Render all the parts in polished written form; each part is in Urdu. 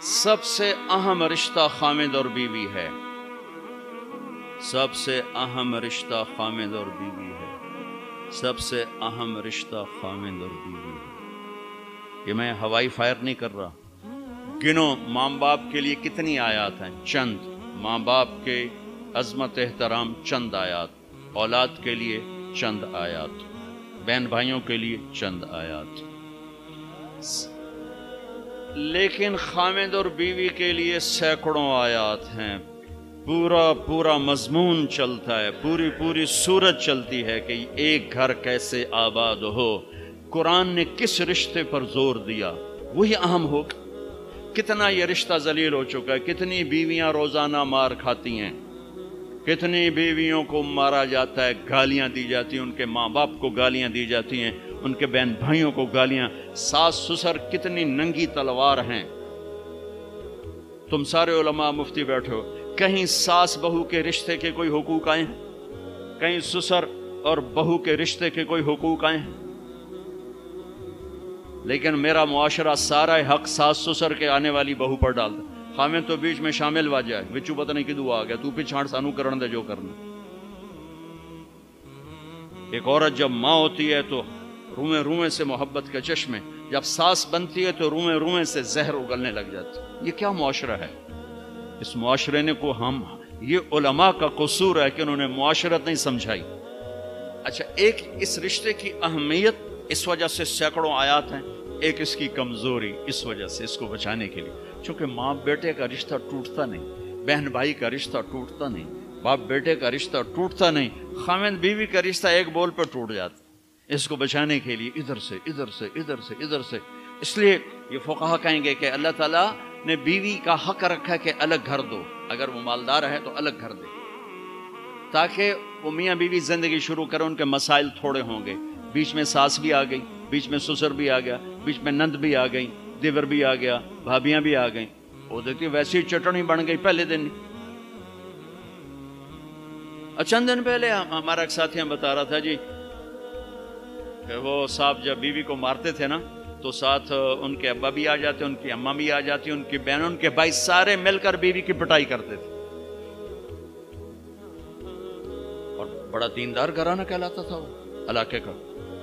سب سے اہم رشتہ خامد اور بیوی ہے، سب سے اہم رشتہ خامد اور بیوی ہے، سب سے اہم رشتہ خامد اور بیوی ہے۔ یہ میں ہوائی فائر نہیں کر رہا، گنو ماں باپ کے لیے کتنی آیات ہیں، چند ماں باپ کے عظمت احترام، چند آیات اولاد کے لیے، چند آیات بہن بھائیوں کے لیے، چند آیات، لیکن خامد اور بیوی کے لیے سینکڑوں آیات ہیں، پورا مضمون چلتا ہے، پوری سورت چلتی ہے کہ ایک گھر کیسے آباد ہو۔ قرآن نے کس رشتے پر زور دیا وہی اہم ہو۔ کتنا یہ رشتہ ذلیل ہو چکا ہے، کتنی بیویاں روزانہ مار کھاتی ہیں، کتنی بیویوں کو مارا جاتا ہے، گالیاں دی جاتی ہیں، ان کے ماں باپ کو گالیاں دی جاتی ہیں، ان کے بہن بھائیوں کو گالیاں، ساس سسر کتنی ننگی تلوار ہیں۔ تم سارے علماء مفتی بیٹھے ہو، کہیں ساس بہو کے رشتے کے کوئی حقوق آئے ہیں؟ کہیں سسر اور بہو کے رشتے کے کوئی حقوق آئے ہیں؟ لیکن میرا معاشرہ سارا حق ساس سسر کے آنے والی بہو پر ڈالتا، خامد تو بیچ میں شامل ہوا جائے، وچو پتہ نہیں کدو آ گیا، تو پچھاڑ سانو کرن دے جو کرنا۔ ایک عورت جب ماں ہوتی ہے تو روئیں سے محبت کے چشمے، جب ساس بنتی ہے تو روئیں سے زہر اگلنے لگ جاتی۔ یہ کیا معاشرہ ہے؟ اس معاشرے نے کو ہم، یہ علماء کا قصور ہے کہ انہوں نے معاشرت نہیں سمجھائی۔ اچھا، ایک اس رشتے کی اہمیت اس وجہ سے سینکڑوں آیات ہیں، ایک اس کی کمزوری اس وجہ سے، اس کو بچانے کے لیے، چونکہ ماں بیٹے کا رشتہ ٹوٹتا نہیں، بہن بھائی کا رشتہ ٹوٹتا نہیں، باپ بیٹے کا رشتہ ٹوٹتا نہیں، خامد بیوی کا رشتہ ایک بول پہ ٹوٹ جاتا۔ اس کو بچانے کے لیے ادھر سے، اس لیے یہ فقہا کہیں گے کہ اللہ تعالیٰ نے بیوی کا حق رکھا کہ الگ گھر دو، اگر وہ مالدار ہے تو الگ گھر دے، تاکہ وہ میاں بیوی زندگی شروع کریں، ان کے مسائل تھوڑے ہوں گے۔ بیچ میں ساس بھی آ گئی، بیچ میں سسر بھی آ گیا، بیچ میں نند بھی آ گئی، دیور بھی آ گیا، بھابیاں بھی آ گئیں، وہ دیکھتی ویسی چٹنی بن گئی پہلے دن۔ چند دن پہلے ہمارا ایک ساتھی ہم بتا رہا تھا جی کہ وہ صاحب جب بیوی کو مارتے تھے نا تو ساتھ ان کے ابا بھی آ جاتے، ان کی اماں بھی آ جاتی، ان کی بہنوں، ان کے بھائی، سارے مل کر بیوی کی پٹائی کرتے تھے، اور بڑا دیندار گھرانہ کہلاتا تھا وہ علاقے کا۔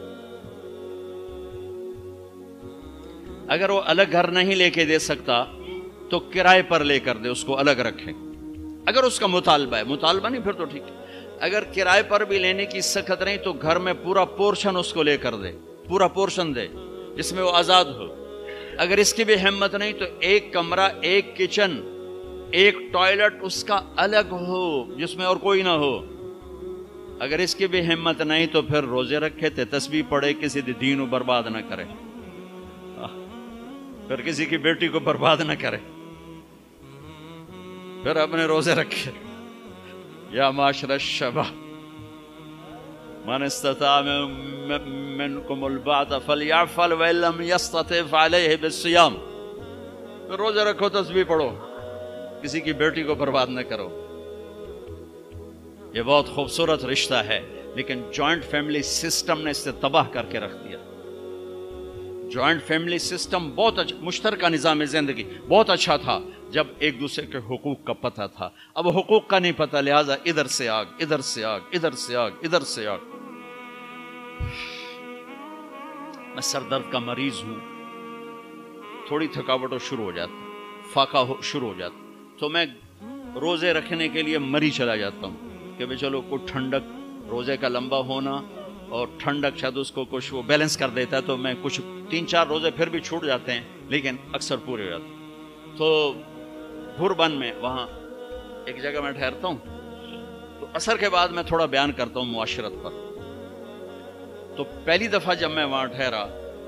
اگر وہ الگ گھر نہیں لے کے دے سکتا تو کرائے پر لے کر دے، اس کو الگ رکھے، اگر اس کا مطالبہ ہے، مطالبہ نہیں پھر تو ٹھیک ہے۔ اگر کرائے پر بھی لینے کی سخت نہیں تو گھر میں پورا پورشن اس کو لے کر دے، پورا پورشن دے جس میں وہ آزاد ہو۔ اگر اس کی بھی ہمت نہیں تو ایک کمرہ، ایک کچن، ایک ٹوائلٹ اس کا الگ ہو جس میں اور کوئی نہ ہو۔ اگر اس کی بھی ہمت نہیں تو پھر روزے رکھے تے، تسبیح پڑھے، کسی دین کو برباد نہ کرے، پھر کسی کی بیٹی کو برباد نہ کرے، پھر اپنے روزے رکھے۔ یا معاشر الشباب من استطاع منکم الباءۃ فلیعفل وان لم یستطع فعلیہ بالصیام، پھر روزے رکھو، تسبیح پڑھو، کسی کی بیٹی کو برباد نہ کرو۔ یہ بہت خوبصورت رشتہ ہے، لیکن جوائنٹ فیملی سسٹم نے اسے تباہ کر کے رکھ دیا۔ جوائنٹ فیملی سسٹم بہت اچھا، مشترکہ نظام زندگی بہت اچھا تھا جب ایک دوسرے کے حقوق کا پتہ تھا، اب حقوق کا نہیں پتہ، لہٰذا ادھر سے آگ، ادھر سے آگ، ادھر سے آگ، ادھر سے آگ۔ میں سر درد کا مریض ہوں، تھوڑی تھکاوٹ شروع ہو جاتا، فاقہ شروع ہو جاتا، تو میں روزے رکھنے کے لیے مری چلا جاتا ہوں کہ بھئی چلو کوئی ٹھنڈک، روزے کا لمبا ہونا اور ٹھنڈک شاید اس کو کچھ وہ بیلنس کر دیتا ہے، تو میں کچھ 3-4 روزے پھر بھی چھوٹ جاتے ہیں لیکن اکثر پورے ہو جاتے ہیں۔ تو بھوربن میں وہاں ایک جگہ میں ٹھہرتا ہوں، تو عصر کے بعد میں تھوڑا بیان کرتا ہوں معاشرت پر۔ تو پہلی دفعہ جب میں وہاں ٹھہرا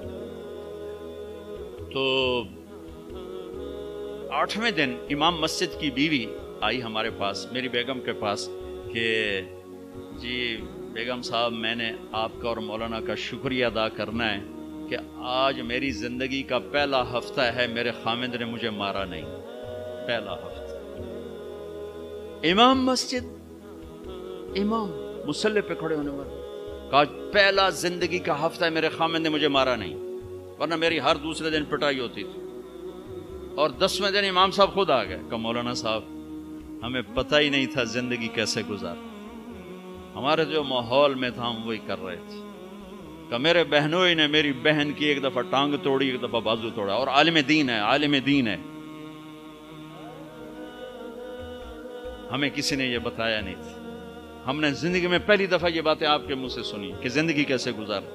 تو 8ویں دن امام مسجد کی بیوی آئی ہمارے پاس، میری بیگم کے پاس، کہ جی بیگم صاحب، میں نے آپ کا اور مولانا کا شکریہ ادا کرنا ہے کہ آج میری زندگی کا پہلا ہفتہ ہے میرے خامد نے مجھے مارا نہیں، پہلا ہفتہ۔ امام مسجد، امام مصلی پہ کھڑے ہونے والے، کہا پہلا زندگی کا ہفتہ ہے میرے خامد نے مجھے مارا نہیں، ورنہ میری ہر دوسرے دن پٹائی ہوتی تھی۔ اور 10वें दिन इमाम साहब खुद आ गए, कहा मौलाना साहब हमें पता ही नहीं था जिंदगी कैसे गुजार, हमारे जो माहौल में था हम वही कर रहे थे। कहा मेरे बहनों ने मेरी बहन की एक दफा टांग तोड़ी, एक दफा बाजू तोड़ा, और आलिम दीन है, आलिम दीन है, हमें किसी ने ये बताया नहीं था। हमने जिंदगी में पहली दफा ये बातें आपके मुंह से सुनी कि जिंदगी कैसे गुजार।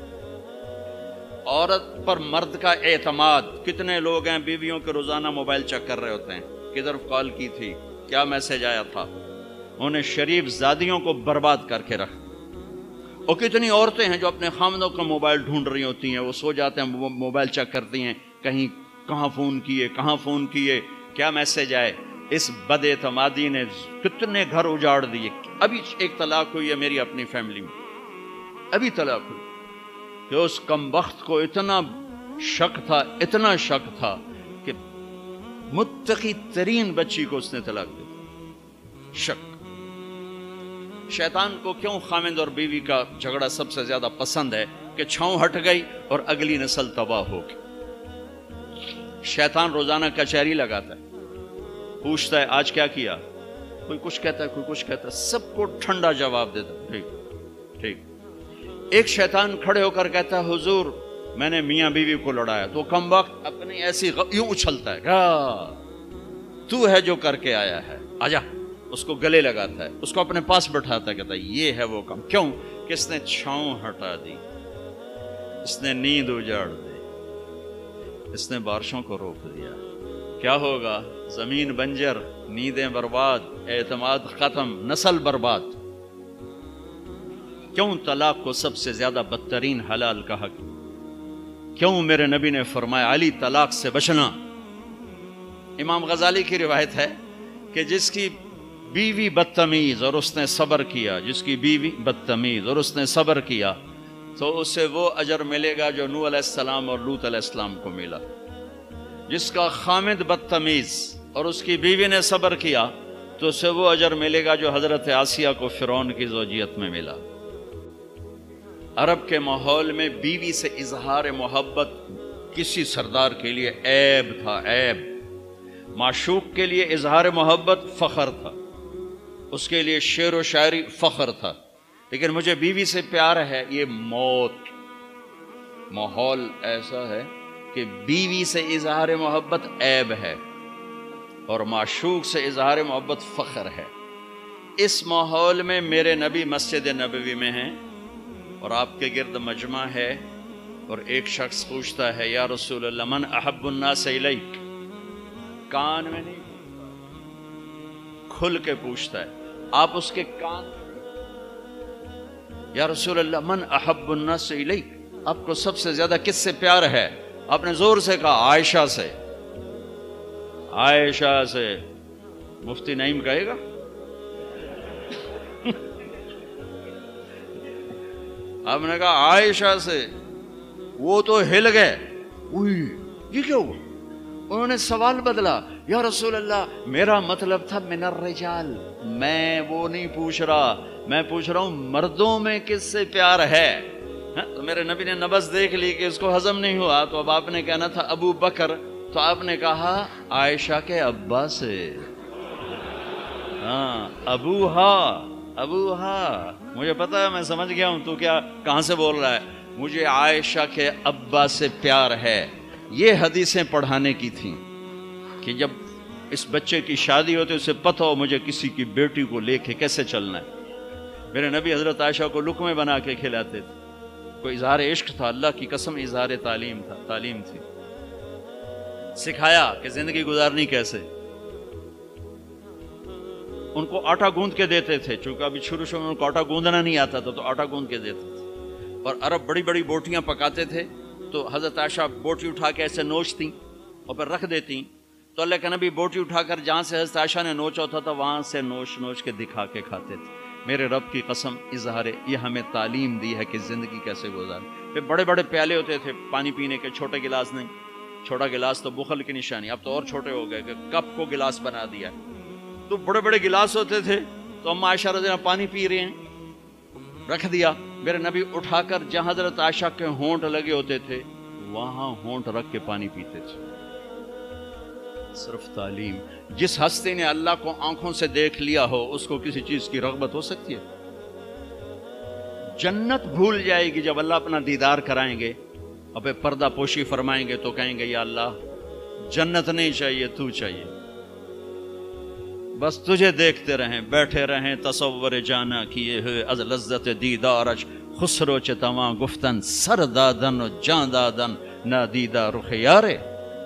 औरत पर मर्द का एतमाद, कितने लोग हैं बीवियों के रोजाना मोबाइल चेक कर रहे होते हैं, किधर कॉल की थी, क्या मैसेज आया था, उन्हें शरीफ जादियों को बर्बाद करके रख। और कितनी औरतें हैं जो अपने खामदों का मोबाइल ढूंढ रही होती हैं, वो सो जाते हैं, वो मोबाइल चेक करती हैं, कहीं कहाँ फोन किए, क्या मैसेज आए। इस बदएतमादी ने कितने घर उजाड़ दिए। अभी एक तलाक हुई है मेरी अपनी फैमिली में, अभी तलाक हुई, कि उस कमबख्त को इतना शक था कि मुत्तकी तरीन बच्ची को उसने तलाक दे दिया। शक। शैतान को क्यों खामिद और बीवी का झगड़ा सबसे ज्यादा पसंद है कि छांव हट गई और अगली नस्ल तबाह हो गई। शैतान रोजाना कचहरी लगाता है, पूछता है आज क्या किया, कोई कुछ कहता है, कोई कुछ कहता है, सबको ठंडा जवाब देता है, ठीक ठीक। एक शैतान खड़े होकर कहता है हुजूर मैंने मियां बीवी को लड़ाया, तो कम वक्त अपनी ऐसी यूं उछलता है, तू है जो करके आया है, आजा। उसको गले लगाता है, उसको अपने पास बैठाता है, कहता है ये है वो काम। क्यों? कि इसने छांव हटा दी, इसने नींद उजाड़ दी, इसने बारिशों को रोक दिया। क्या होगा? जमीन बंजर, नींदें बर्बाद, एतमाद खत्म, नस्ल बर्बाद। क्यों तलाक को सबसे ज्यादा बदतरीन हलाल कहा? क्यों मेरे नबी ने फरमाया अली तलाक से बचना। इमाम गजाली की रिवायत है कि जिसकी बीवी बदतमीज और उसने सब्र किया, जिसकी बीवी बदतमीज और उसने सब्र किया, तो उसे वो अजर मिलेगा जो नूह अलैहिस्सलाम और लूत अलैहिस्सलाम को मिला। जिसका खामिद बदतमीज और उसकी बीवी ने सब्र किया, तो उसे वो अजर मिलेगा जो हजरत आसिया को फिरौन की ज़ौजियत में मिला। अरब के माहौल में बीवी से इजहार मोहब्बत किसी सरदार के लिए ऐब था, ऐब। माशूक के लिए इजहार मोहब्बत फख्र था, उसके लिए शेर व शायरी फख्र था। लेकिन मुझे बीवी से प्यार है, ये मौत। माहौल ऐसा है कि बीवी से इजहार मोहब्बत ऐब है और माशूक से इजहार मोहब्बत फख्र है। इस माहौल में मेरे नबी मस्जिद नबवी में हैं और आपके गिर्द मजमा है, और एक शख्स पूछता है या रसूल अल्लाह मन अहब्बुन नास इलैक। कान में नहीं, खुल के पूछता है। आप उसके कान, या रसूल अल्लाह मन अहब्बुन नास इलैक, आपको सबसे ज्यादा किससे प्यार है? आपने जोर से कहा आयशा से। आयशा से मुफ्ती नईम कहेगा? आपने कहा आयशा से, वो तो हिल गए, ये क्या हुआ? उन्होंने सवाल बदला, या रसूल अल्लाह मेरा मतलब था मिनर रिजाल, मैं वो नहीं पूछ रहा, मैं पूछ रहा हूं मर्दों में किससे प्यार है। तो मेरे नबी ने नबज देख ली कि इसको हजम नहीं हुआ, तो अब आपने कहना था अबू बकर, तो आपने कहा आयशा के अब्बा से। हाँ, अबू हा, मुझे पता है, मैं समझ गया हूं तू क्या कहां से बोल रहा है। मुझे आयशा के अब्बा से प्यार है। ये हदीसें पढ़ाने की थी कि जब इस बच्चे की शादी होती उसे पता हो मुझे किसी की बेटी को लेके कैसे चलना है। मेरे नबी हजरत आयशा को लुक़मे बना के खिलाते थे। कोई इजहार इश्क था, अल्लाह की कसम इजहार तालीम थी। सिखाया कि जिंदगी गुजारनी कैसे। उनको आटा गूंद के देते थे, चूंकि अभी शुरू में उनको आटा गूंदना नहीं आता था, तो आटा गूंद के देते थे। और अरब बड़ी बड़ी बोटियां पकाते थे, तो हजरत आयशा बोटी उठा के ऐसे नोचती और फिर रख देती। तो अल्लाह के नबी बोटी उठाकर जहां से हजरत आयशा ने नोचा होता था वहां से नोच के दिखा के खाते थे। मेरे रब की कसम इजहार ये हमें तालीम दी है कि जिंदगी कैसे गुजारें। फिर बड़े बड़े प्याले होते थे पानी पीने के, छोटे गिलास नहीं। छोटा गिलास तो बुखल की निशानी, अब तो और छोटे हो गए कि कप को गिलास बना दिया। तो बड़े बड़े गिलास होते थे, तो अम्मा आयशा रज़ी अल्लाह पानी पी रहे हैं, रख दिया। मेरे नबी उठाकर जहां हजरत आयशा के होंठ लगे होते थे वहां होंठ रख के पानी पीते थे। صرف تعلیم. جس ہستی نے اللہ کو آنکھوں سے دیکھ لیا ہو اس کو کسی چیز کی رغبت ہو سکتی ہے؟ جنت بھول جائے گی جب اللہ اپنا دیدار کرائیں گے، اب پردہ پوشی فرمائیں گے تو کہیں گے یا اللہ جنت نہیں چاہیے، تو چاہیے، بس تجھے دیکھتے رہیں، بیٹھے رہیں تصور جانا کیے ہوئے از لذت دیدارش، خسرو چتواں گفتن سر دادن و جان دادن نادیدہ رخ یارے.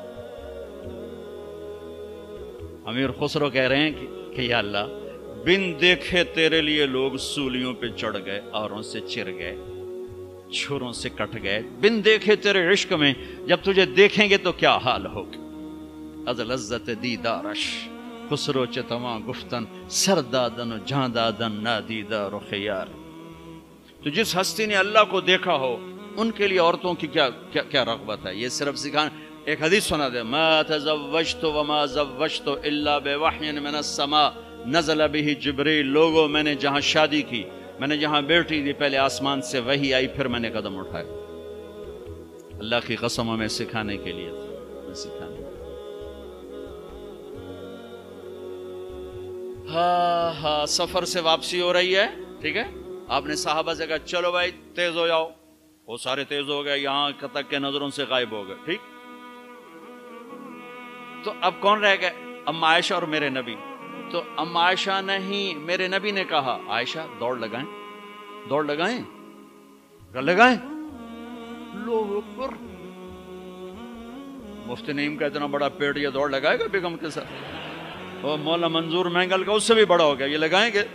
امیر خسرو کہہ رہے ہیں کہ یا اللہ بن دیکھے تیرے لیے لوگ سولیوں پہ چڑھ گئے، اوروں سے چر گئے، چھروں سے کٹ گئے، بن دیکھے تیرے عشق میں جب تجھے دیکھیں گے تو کیا حال ہوگا. از لذت دیدارش خسرو چتواں گفتن سر دادن و جان دادن نادیدہ رخ یار. تو جس ہستی نے اللہ کو دیکھا ہو ان کے لیے عورتوں کی کیا رغبت ہے. یہ صرف سکھانا. ایک حدیث سنا دے، ما تزوجت وما زوجت الا بوحی من السماء نزل به جبریل. لوگوں میں نے جہاں شادی کی، میں نے جہاں بیٹی دی، پہلے آسمان سے وحی آئی، پھر میں نے قدم اٹھائے. اللہ کی قسم ہمیں سکھانے کے لیے سکھانے. ہاں سفر سے واپسی ہو رہی ہے، ٹھیک ہے. آپ نے صحابہ سے کہا چلو بھائی تیز ہو جاؤ، وہ سارے تیز ہو گئے، یہاں تک کے نظروں سے غائب ہو گئے، ٹھیک. تو اب کون رہ گئے؟ ام عائشہ اور میرے نبی. تو ام عائشہ نہیں، میرے نبی نے کہا عائشہ دوڑ لگائیں، دوڑ لگائیں، لگائیں. اللہ اکبر. مفتی نعیم کا اتنا بڑا پیٹ یہ دوڑ لگائے گا بیگم کے ساتھ؟ اور مولا منظور مینگل کا اس سے بھی بڑا ہو گیا، یہ لگائیں گے؟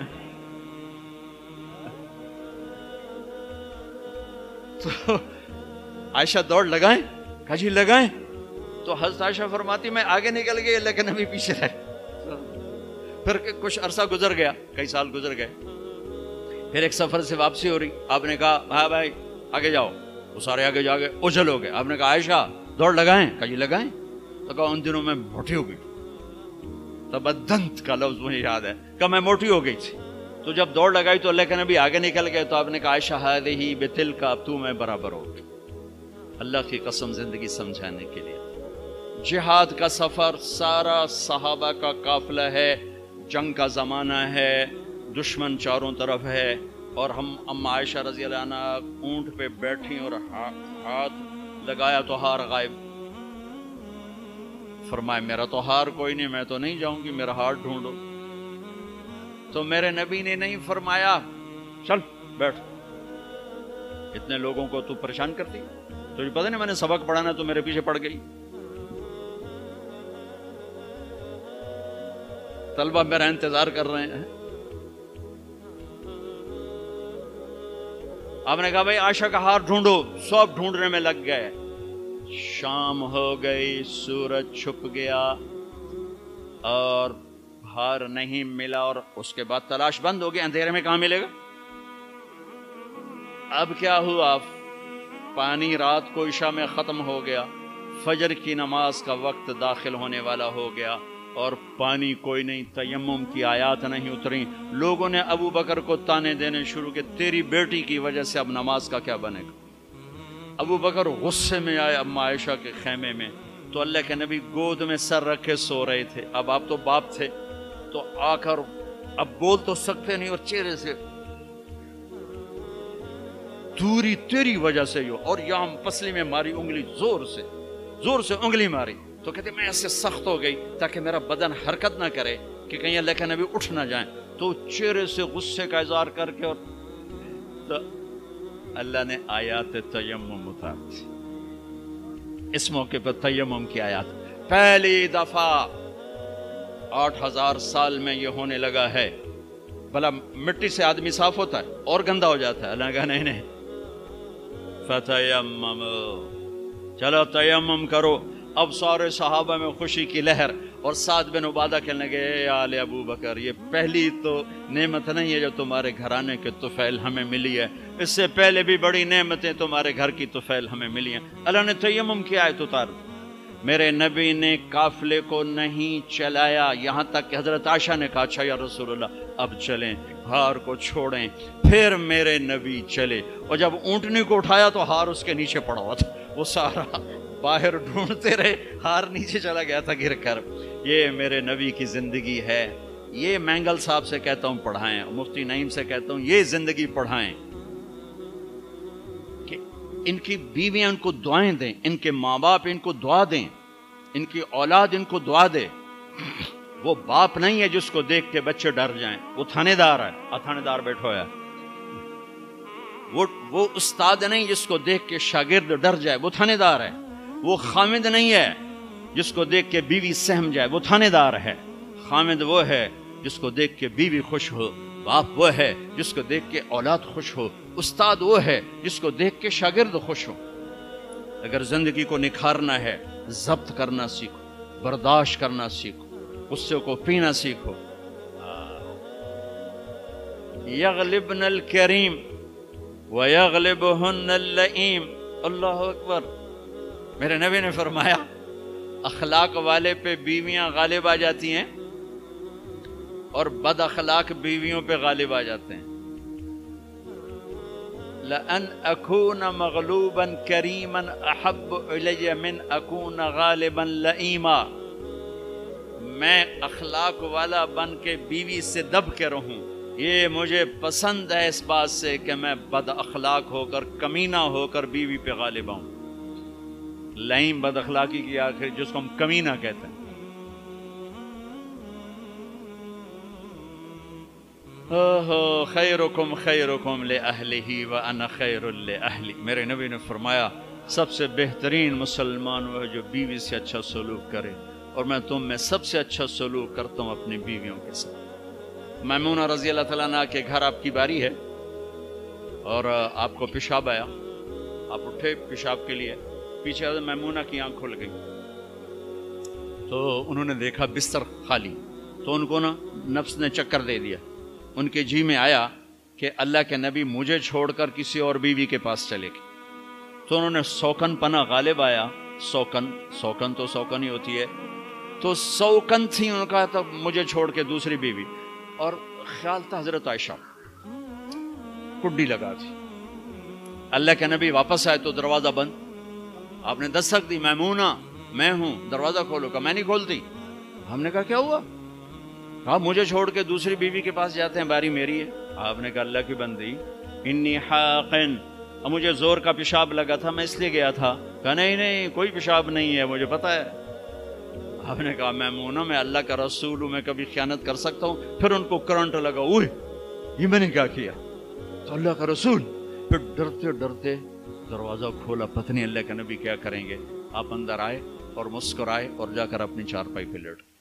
تو عائشہ دوڑ لگائیں، کہا جی لگائیں. تو حضرت عائشہ فرماتی میں آگے نکل گئی لیکن ابھی پیچھے رہے. پھر کچھ عرصہ گزر گیا، کئی سال گزر گئے، پھر ایک سفر سے واپسی ہو رہی. آپ نے کہا ہاں بھائی آگے جاؤ، وہ سارے آگے جا گئے، اجل ہو گئے. آپ نے کہا عائشہ دوڑ لگائیں، کہا جی لگائیں. تو کہا ان دنوں میں موٹی ہو گئی. تبدنت کا لفظ مجھے یاد ہے کہ میں موٹی ہو گئی تھی. تو جب دوڑ لگائی تو لیکن ابھی آگے نکل گئے. تو آپ نے کہا عائشہ ہذہ بتلک، اب تو میں برابر ہو گئی. اللہ کی قسم زندگی سمجھانے کے لیے. جہاد کا سفر سارا صحابہ کا قافلہ ہے، جنگ کا زمانہ ہے، دشمن چاروں طرف ہے، اور ہم ام عائشہ رضی اللہ عنہ اونٹ پہ بیٹھی اور ہاتھ لگایا تو ہار غائب. فرمایا میرا تو ہار کوئی نہیں، میں تو نہیں جاؤں گی، میرا ہار ڈھونڈو. تو میرے نبی نے نہیں فرمایا چل بیٹھ، اتنے لوگوں کو تو پریشان کرتی، تجھے پتہ نہیں میں نے سبق پڑھانا تو میرے پیچھے پڑ گئی. طلبہ میرا انتظار کر رہے ہیں. آپ نے کہا بھائی عائشہ کا ہار ڈھونڈو. سب ڈھونڈنے میں لگ گئے. شام ہو گئی، سورج چھپ گیا اور ہار نہیں ملا، اور اس کے بعد تلاش بند ہو گئی. اندھیرے میں کہاں ملے گا؟ اب کیا ہوا؟ پانی رات کو عشاء میں ختم ہو گیا، فجر کی نماز کا وقت داخل ہونے والا ہو گیا، اور پانی کوئی نہیں، تیمم کی آیات نہیں اتری. لوگوں نے ابو بکر کو تانے دینے شروع کہ تیری بیٹی کی وجہ سے اب نماز کا کیا بنے گا. ابو بکر غصے میں آئے اما عائشہ کے خیمے میں. تو اللہ کے نبی گود میں سر رکھے سو رہے تھے. اب آپ تو باپ تھے تو آ کر اب بول تو سکتے نہیں، اور چہرے سے دوری تیری وجہ سے ہو، اور یہاں پسلی میں ماری انگلی، زور سے انگلی ماری. تو کہتے میں ایسے سخت ہو گئی تاکہ میرا بدن حرکت نہ کرے کہ کہیں اللہ کے نبی اٹھ نہ جائیں. تو چہرے سے غصے کا اظہار کر کے، اور تو اللہ نے آیات تیمم اتاری. اس موقع پر تیمم کی آیات پہلی دفعہ 8000 سال میں یہ ہونے لگا ہے. بھلا مٹی سے آدمی صاف ہوتا ہے اور گندا ہو جاتا ہے؟ اللہ کہا نہیں، فتیمم، چلو تیمم کرو. اب سارے صحابہ میں خوشی کی لہر، اور سعد بن عبادہ کہنے لگے اے آل ابو بکر، یہ پہلی تو نعمت نہیں ہے جو تمہارے گھرانے کے طفیل ہمیں ملی ہے، اس سے پہلے بھی بڑی نعمتیں تمہارے گھر کی طفیل ہمیں ملی ہیں. اللہ نے تیمم کی آیت اتار. میرے نبی نے قافلے کو نہیں چلایا، یہاں تک کہ حضرت عائشہ نے کہا اچھا یا رسول اللہ اب چلیں، ہار کو چھوڑیں. پھر میرے نبی چلے، اور جب اونٹنی کو اٹھایا تو ہار اس کے نیچے پڑا ہوا تھا، وہ سارا باہر ڈھونڈتے رہے، ہار نیچے چلا گیا تھا گر کر۔ یہ میرے نبی کی زندگی ہے، یہ مینگل صاحب سے کہتا ہوں پڑھائیں، مفتی نعیم سے کہتا ہوں یہ زندگی پڑھائیں کہ ان کی بیویاں ان کو دعائیں دیں، ان کے ماں باپ ان کو دعا دیں، ان کی اولاد ان کو دعا دے۔ وہ باپ نہیں ہے جس کو دیکھ کے بچے ڈر جائیں، وہ تھانے دار ہے، تھانے دار بیٹھا ہوا ہے۔ وہ استاد نہیں جس کو دیکھ کے شاگرد ڈر جائے، وہ تھانے دار ہے۔ وہ خامد نہیں ہے جس کو دیکھ کے بیوی سہم جائے، وہ تھانے دار ہے۔ خامد وہ ہے جس کو دیکھ کے بیوی خوش ہو، باپ وہ ہے جس کو دیکھ کے اولاد خوش ہو، استاد وہ ہے جس کو دیکھ کے شاگرد خوش ہو۔ اگر زندگی کو نکھارنا ہے، ضبط کرنا سیکھو، برداشت کرنا سیکھو، غصے کو پینا سیکھو۔ یغلبن الکریم وَيَغْلِبُهُنَّ اللَّئِيمُ۔ اللہ اکبر۔ میرے نبی نے فرمایا اخلاق والے پہ بیویاں غالب آ جاتی ہیں اور بد اخلاق بیویوں پہ غالب آ جاتے ہیں۔ لَأَنْ أَكُونَ مَغْلُوبًا كَرِيمًا أَحَبُّ إِلَيَّ مِنْ أَكُونَ غَالِبًا لَئِيمًا۔ میں اخلاق والا بن کے بیوی سے دب کے رہوں، یہ مجھے پسند ہے اس بات سے کہ میں بد اخلاق ہو کر، کمینہ ہو کر بیوی پہ غالب آؤں۔ لئیم بد اخلاقی کی آخر جس کو ہم کمینہ کہتے ہیں۔ خیرکم خیرکم لأہلہ وأنا خیر لأہلی۔ میرے نبی نے فرمایا سب سے بہترین مسلمان وہ ہے جو بیوی سے اچھا سلوک کرے، اور میں تم میں سب سے اچھا سلوک کرتا ہوں اپنی بیویوں کے ساتھ۔ میمونہ رضی اللہ تعالیٰ عنہ کے گھر آپ کی باری ہے اور آپ کو پیشاب آیا، آپ اٹھے پیشاب کے لیے، پیچھے میمونہ کی آنکھ کھل گئی تو انہوں نے دیکھا بستر خالی، تو ان کو نا نفس نے چکر دے دیا۔ ان کے جی میں آیا کہ اللہ کے نبی مجھے چھوڑ کر کسی اور بیوی کے پاس چلے گئے، تو انہوں نے سوکن پنا غالب آیا۔ سوکن تو سوکن ہی ہوتی ہے، تو سوکن تھی، انہوں نے کہا تھا مجھے چھوڑ کے دوسری بیوی، اور خیال تھا حضرت عائشہ کڈی لگا تھی۔ اللہ کے نبی واپس آئے تو دروازہ بند، آپ نے دستک دی، میمونہ میں ہوں، دروازہ کھولو، کہا میں نہیں کھولتی۔ ہم نے کہا کیا ہوا؟ کہا مجھے چھوڑ کے دوسری بیوی کے پاس جاتے ہیں، باری میری ہے۔ آپ نے کہا اللہ کی بندی انی حاقن، اب مجھے زور کا پیشاب لگا تھا، میں اس لیے گیا تھا۔ کہا نہیں کوئی پیشاب نہیں ہے، مجھے پتا ہے۔ آپ نے کہا میمونہ میں اللہ کا رسول ہوں، میں کبھی خیانت کر سکتا ہوں؟ پھر ان کو کرنٹ لگا، اوہ یہ میں نے کیا کیا؟ تو اللہ کا رسول، پھر ڈرتے ڈرتے دروازہ کھولا، پتہ نہیں اللہ کے نبی کیا کریں گے۔ آپ اندر آئے اور مسکرائے اور جا کر اپنی چارپائی پہ لیٹ۔